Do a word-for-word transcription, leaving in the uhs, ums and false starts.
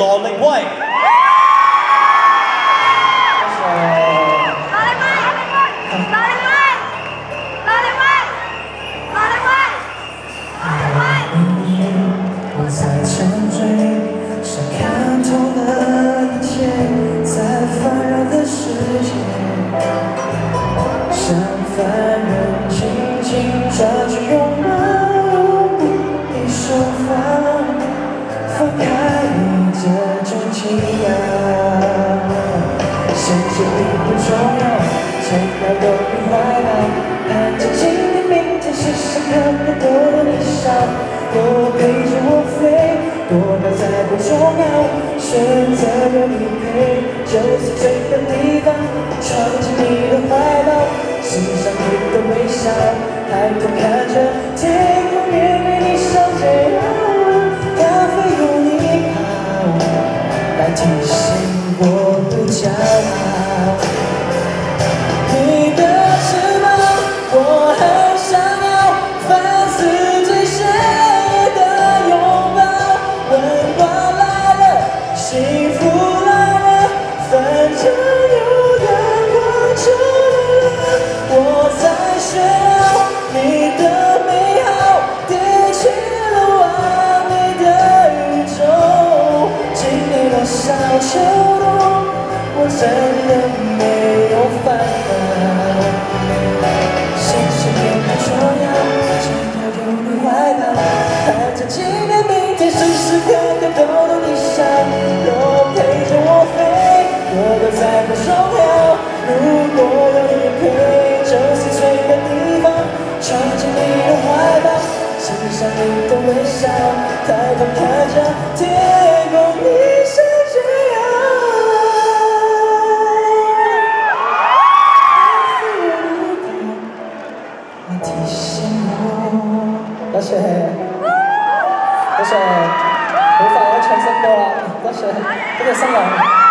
羅力威。 在沉醉，想看透了一切，在烦扰的世界，像凡人轻轻抓住拥抱，你手放，放开你这种情感。现实并不重要，想要有你怀抱，看着今天明天，时时刻刻都有你笑。我陪着我飞，多高才不重要，选择有你陪，就是最远地方，闯进你的怀抱，欣赏你的微笑，抬头看着天空，面对你笑着摇，咖啡有你好，来提醒我的骄傲。你的翅膀，我很想要，放肆最深。幸福来了，反正有阳光就来了。我在炫耀你的美好，点起了完美的宇宙。经历了小秋冬，我真的没有烦恼。现实并不重要，只要有你怀抱，看着今天明天，时时刻刻都有你笑。再不重要，如果有你陪，就是最远地方，闯进你的怀抱，欣赏你的微笑，抬头看着天空，你闪着耀。来提醒我，多謝，多謝，好快可以唱新歌啦，多謝，多謝新郎。